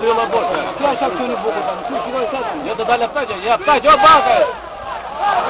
было больше. Я сейчас что-нибудь буду там. Слушай, Я туда ляптать, я птать, о, бахай!